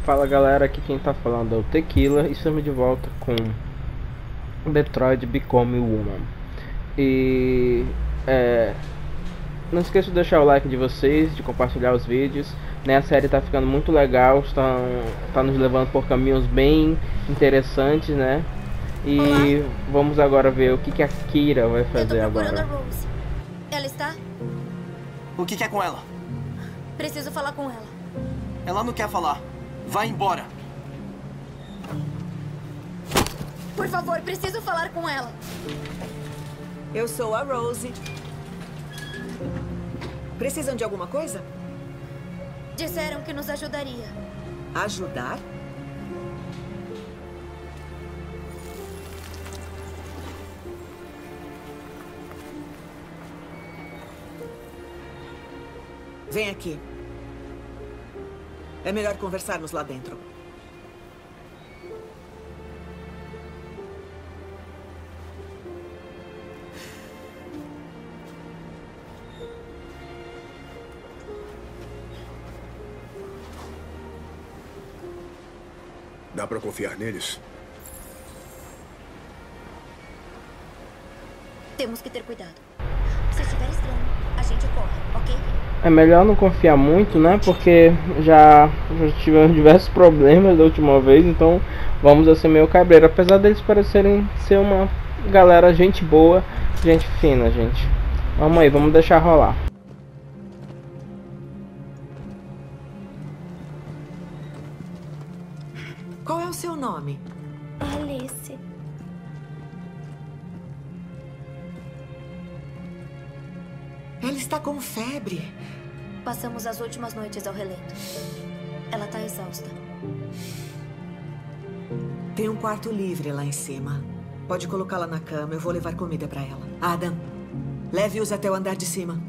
Fala galera, aqui quem tá falando é o Tequila e estamos de volta com Detroit Become Human. E não esqueça de deixar o like de vocês, de compartilhar os vídeos, né? A série tá ficando muito legal, tá nos levando por caminhos bem interessantes, né? E Olá. vamos agora ver o que a Kira vai fazer Eu tô procurando agora. a Rose. Ela está? O que é com ela? Preciso falar com ela. Ela não quer falar. Vai embora. Por favor, preciso falar com ela. Eu sou a Rose. Precisam de alguma coisa? Disseram que nos ajudaria. Ajudar? Vem aqui. É melhor conversarmos lá dentro. Dá pra confiar neles? Temos que ter cuidado. Se estiver estranho, a gente corre, ok? É melhor não confiar muito, né? Porque já tivemos diversos problemas da última vez, então vamos assim meio cabreiro. Apesar deles parecerem ser uma galera gente boa, gente fina, gente. Vamos aí, vamos deixar rolar. Qual é o seu nome? Alice. Ela está com febre. Passamos as últimas noites ao relento. Ela tá exausta. Tem um quarto livre lá em cima. Pode colocá-la na cama. Eu vou levar comida para ela. Adam, leve-os até o andar de cima.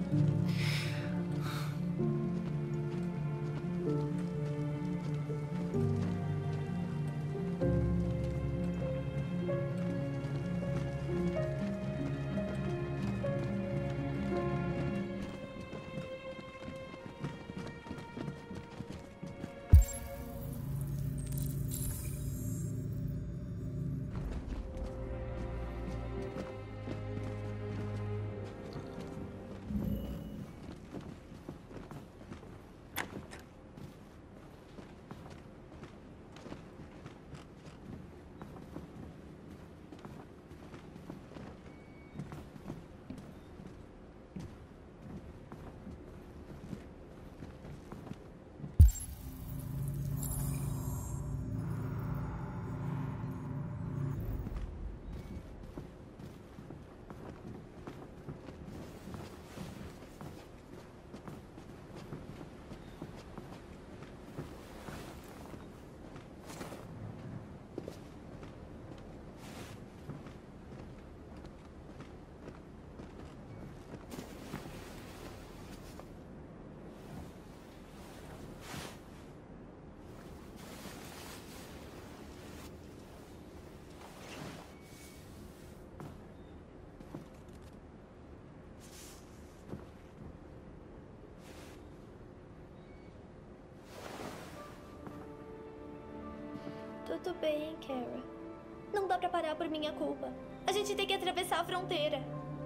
Tudo bem, Kara. Não dá pra parar por minha culpa. A gente tem que atravessar a fronteira.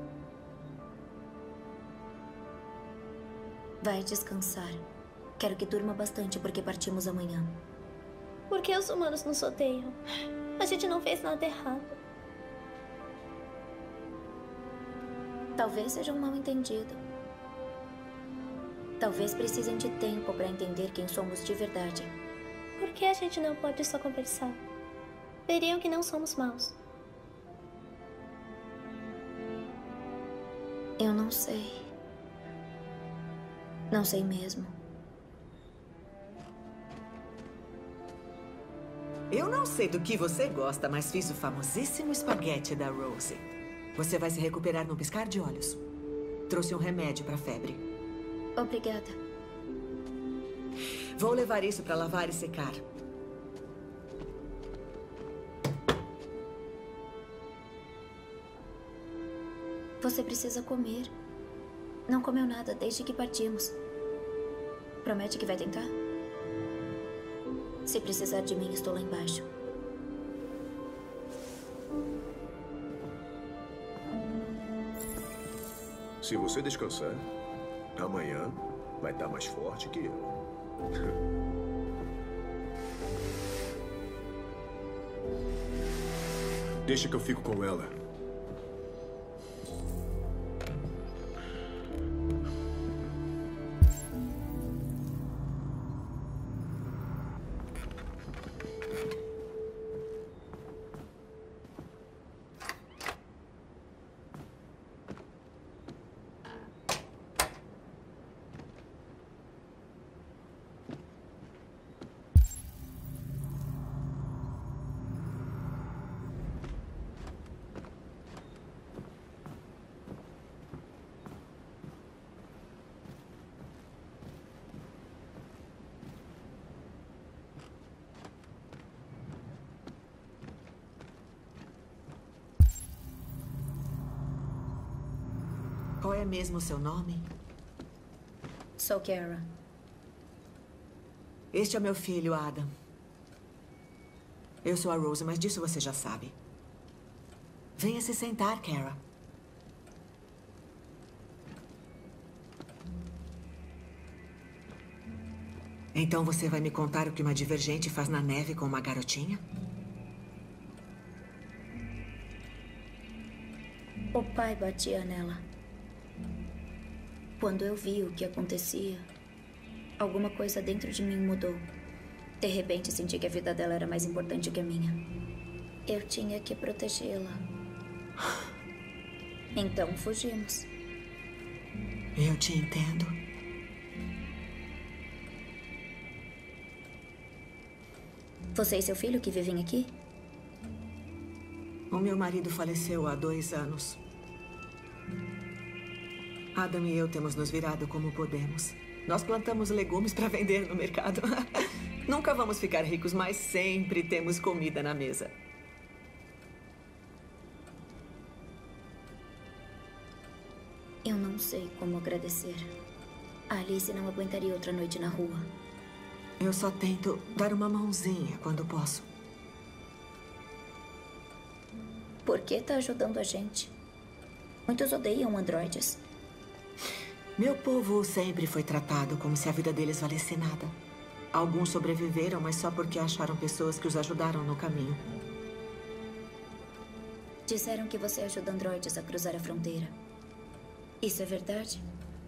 Vai descansar. Quero que durma bastante porque partimos amanhã. Por que os humanos nos odeiam? A gente não fez nada errado. Talvez seja um mal-entendido. Talvez precisem de tempo para entender quem somos de verdade. Por que a gente não pode só conversar? Veriam que não somos maus. Eu não sei. Não sei mesmo. Eu não sei do que você gosta, mas fiz o famosíssimo espaguete da Rose. Você vai se recuperar num piscar de olhos. Trouxe um remédio para febre. Obrigada. Vou levar isso para lavar e secar. Você precisa comer. Não comeu nada desde que partimos. Promete que vai tentar? Se precisar de mim, estou lá embaixo. Se você descansar, amanhã vai estar mais forte que eu. Deixa que eu fico com ela. Qual é mesmo o seu nome? Sou Kara. Este é meu filho, Adam. Eu sou a Rose, mas disso você já sabe. Venha se sentar, Kara. Então você vai me contar o que uma divergente faz na neve com uma garotinha? O pai batia nela. Quando eu vi o que acontecia, alguma coisa dentro de mim mudou. De repente, senti que a vida dela era mais importante que a minha. Eu tinha que protegê-la. Então, fugimos. Eu te entendo. Você e seu filho que vivem aqui? O meu marido faleceu há 2 anos. Adam e eu temos nos virado como podemos. Nós plantamos legumes para vender no mercado. Nunca vamos ficar ricos, mas sempre temos comida na mesa. Eu não sei como agradecer. A Alice não aguentaria outra noite na rua. Eu só tento dar uma mãozinha quando posso. Por que tá ajudando a gente? Muitos odeiam androides. Meu povo sempre foi tratado como se a vida deles valesse nada. Alguns sobreviveram, mas só porque acharam pessoas que os ajudaram no caminho. Disseram que você ajuda androides a cruzar a fronteira. Isso é verdade?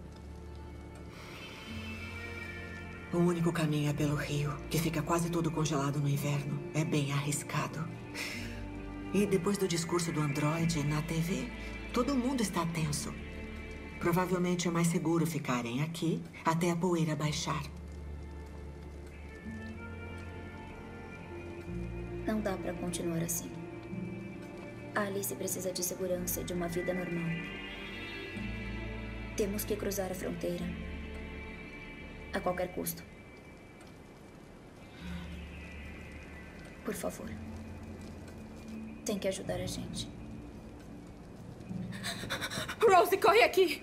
O único caminho é pelo rio, que fica quase todo congelado no inverno. É bem arriscado. E depois do discurso do androide na TV, todo mundo está tenso. Provavelmente é mais seguro ficarem aqui até a poeira baixar. Não dá pra continuar assim. A Alice precisa de segurança e de uma vida normal. Temos que cruzar a fronteira. A qualquer custo. Por favor. Tem que ajudar a gente. Rose, corre aqui!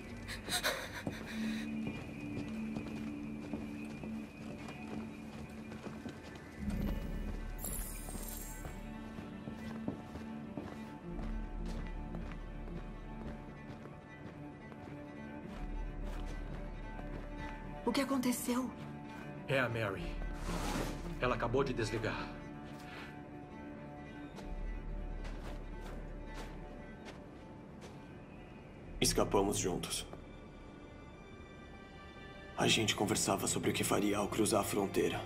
O que aconteceu? É a Mary. Ela acabou de desligar. Escapamos juntos. A gente conversava sobre o que faria ao cruzar a fronteira.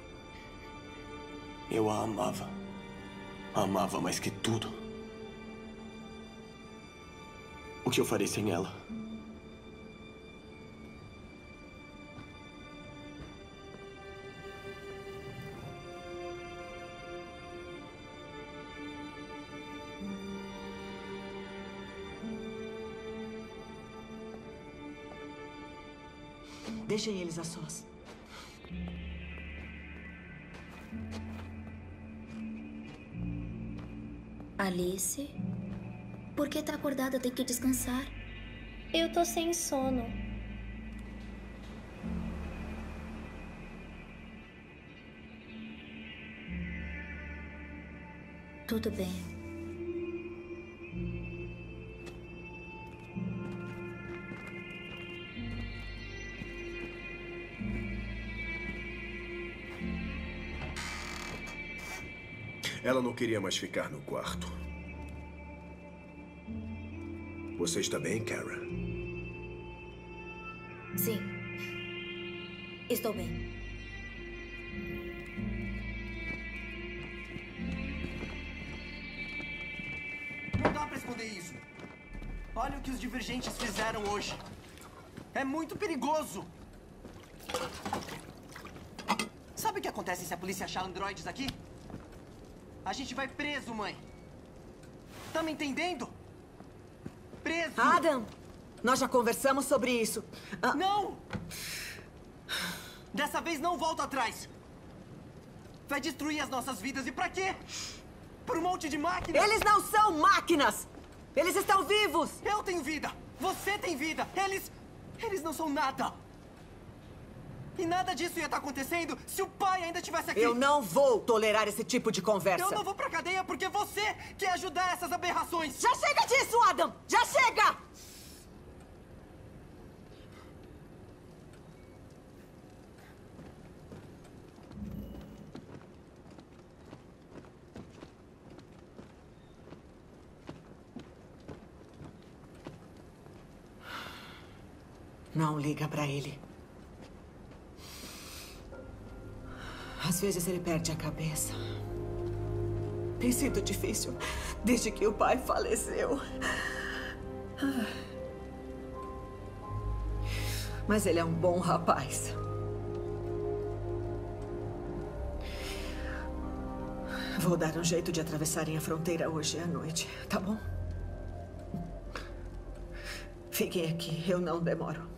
Eu a amava. Amava mais que tudo. O que eu farei sem ela? Deixem eles a sós. Alice? Por que tá acordada? Tem que descansar. Eu tô sem sono. Tudo bem. Ela não queria mais ficar no quarto. Você está bem, Kara? Sim. Estou bem. Não dá pra esconder isso. Olha o que os divergentes fizeram hoje. É muito perigoso. Sabe o que acontece se a polícia achar androides aqui? A gente vai preso, mãe. Tá me entendendo? Preso. Adam, nós já conversamos sobre isso. Não! Dessa vez não volto atrás. Vai destruir as nossas vidas. E pra quê? Por um monte de máquinas? Eles não são máquinas! Eles estão vivos! Eu tenho vida! Você tem vida! Eles não são nada! E nada disso ia estar acontecendo se o pai ainda estivesse aqui! Eu não vou tolerar esse tipo de conversa! Eu não vou pra cadeia porque você quer ajudar essas aberrações! Já chega disso, Adam! Já chega! Não liga pra ele. Às vezes ele perde a cabeça. Tem sido difícil desde que o pai faleceu. Mas ele é um bom rapaz. Vou dar um jeito de atravessarem a fronteira hoje à noite, tá bom? Fiquem aqui, eu não demoro.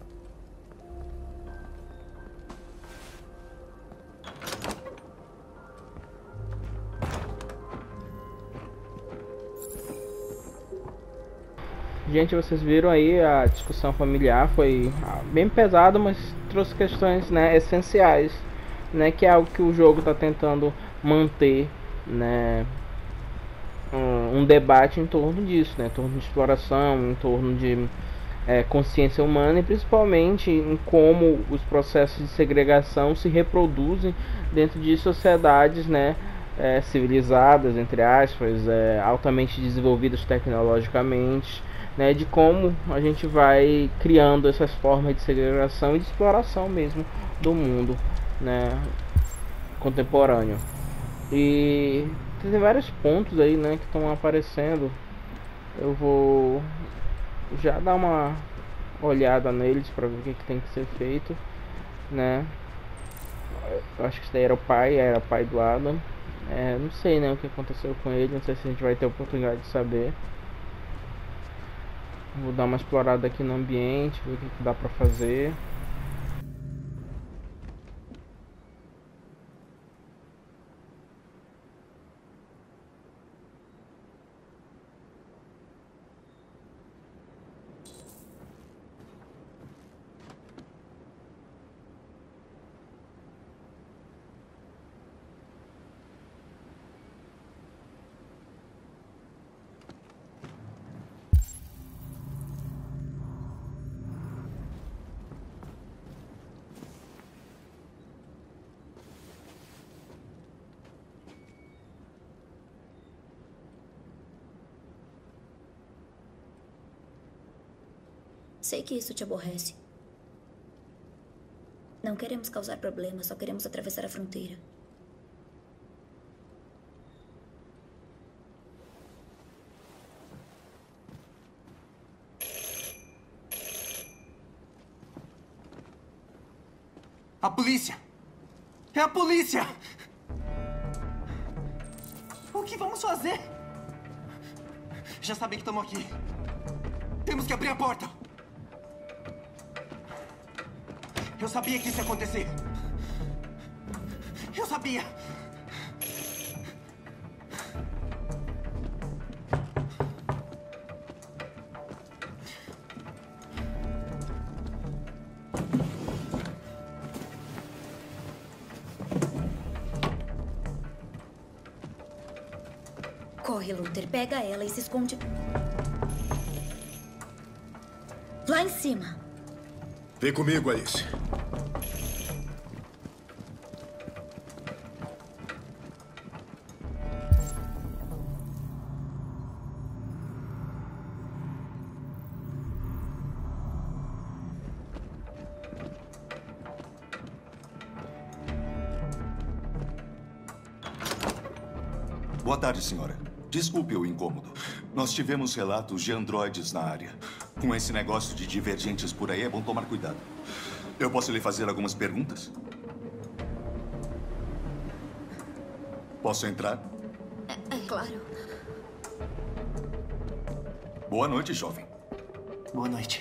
Gente, vocês viram aí a discussão familiar, foi bem pesado, mas trouxe questões, né, essenciais, né, que é algo que o jogo está tentando manter, né, um debate em torno disso, né, em torno de exploração, em torno de consciência humana e principalmente em como os processos de segregação se reproduzem dentro de sociedades, né, civilizadas, entre aspas, altamente desenvolvidas tecnologicamente, né, de como a gente vai criando essas formas de segregação e de exploração mesmo do mundo, né, contemporâneo. E tem vários pontos aí, né, que estão aparecendo. Eu vou já dar uma olhada neles para ver o que tem que ser feito, né. Eu acho que esse daí era o pai do Adam. Não sei, né, o que aconteceu com ele, não sei se a gente vai ter a oportunidade de saber. Vou dar uma explorada aqui no ambiente, ver o que dá pra fazer. Sei que isso te aborrece. Não queremos causar problemas, só queremos atravessar a fronteira. A polícia! É a polícia! O que vamos fazer? Já sabem que estamos aqui. Temos que abrir a porta! Eu sabia que isso ia acontecer. Eu sabia. Corre, Luther. Pega ela e se esconde lá em cima. Vem comigo, Alice. Boa tarde, senhora. Desculpe o incômodo. Nós tivemos relatos de androides na área. Com esse negócio de divergentes por aí, é bom tomar cuidado. Eu posso lhe fazer algumas perguntas? Posso entrar? É claro. Boa noite, jovem. Boa noite.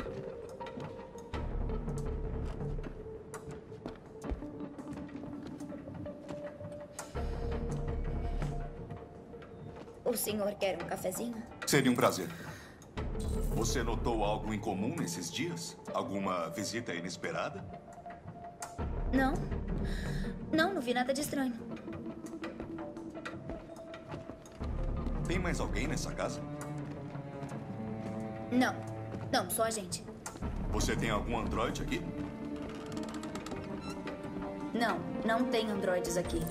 O senhor quer um cafezinho? Seria um prazer. Você notou algo em comum nesses dias? Alguma visita inesperada? Não. Não vi nada de estranho. Tem mais alguém nessa casa? Não, só a gente. Você tem algum androide aqui? Não tem androides aqui.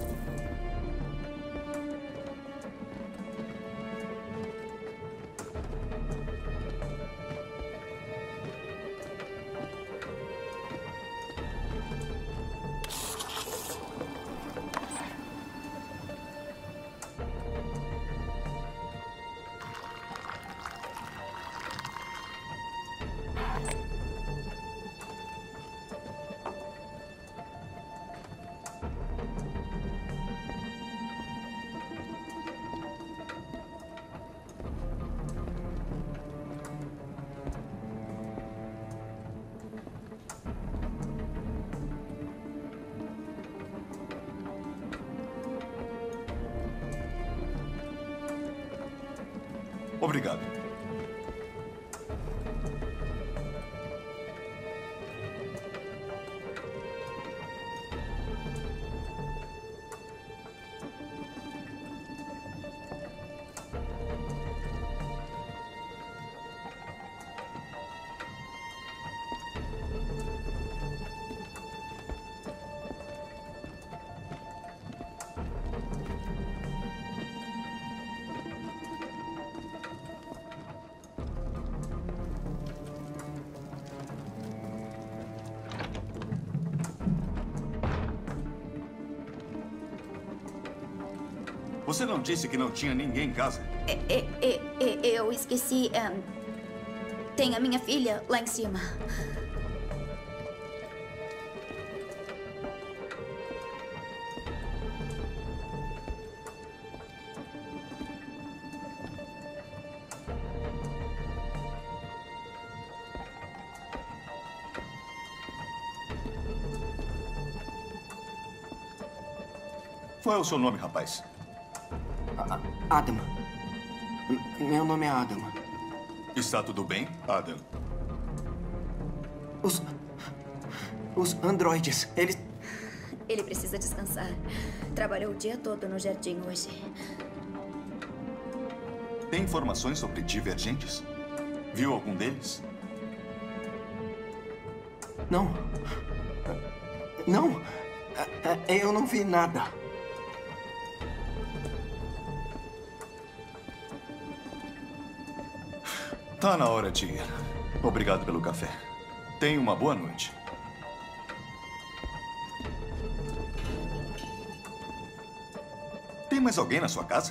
Obrigado. Você não disse que não tinha ninguém em casa? Eu esqueci. Tem a minha filha lá em cima. Qual é o seu nome, rapaz? Adam. Meu nome é Adam. Está tudo bem, Adam? Os androides, eles... Ele precisa descansar. Trabalhou o dia todo no jardim hoje. Tem informações sobre divergentes? Viu algum deles? Não. Eu não vi nada. Tá na hora de ir. Obrigado pelo café. Tenha uma boa noite. Tem mais alguém na sua casa?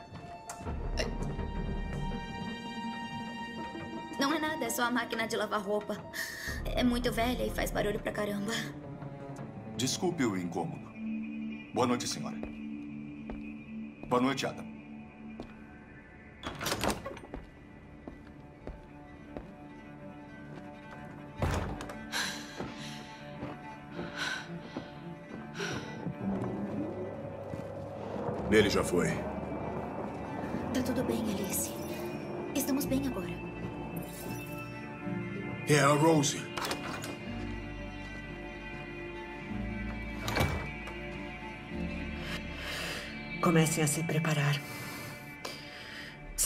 Não é nada, é só a máquina de lavar roupa. É muito velha e faz barulho pra caramba. Desculpe o incômodo. Boa noite, senhora. Boa noite, Adam. Ele já foi. Tá tudo bem, Alice. Estamos bem agora. É a Rose. Comecem a se preparar.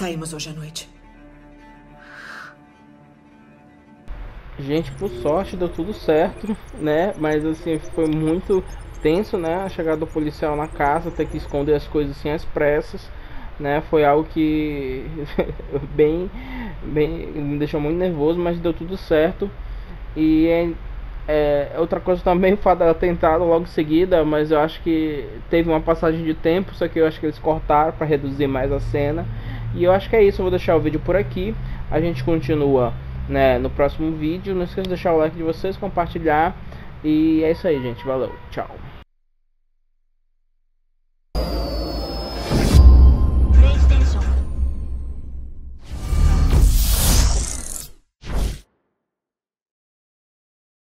Saímos hoje à noite. Gente, por sorte deu tudo certo, né? Mas assim, foi muito tenso, né? A chegada do policial na casa, ter que esconder as coisas assim às pressas, né? Foi algo que me deixou muito nervoso, mas deu tudo certo. E outra coisa também, o fato dela ter entrado logo em seguida, mas eu acho que teve uma passagem de tempo, só que eu acho que eles cortaram para reduzir mais a cena. E eu acho que é isso, eu vou deixar o vídeo por aqui. A gente continua, né, no próximo vídeo. Não esqueça de deixar o like de vocês, compartilhar. E é isso aí, gente. Valeu, tchau.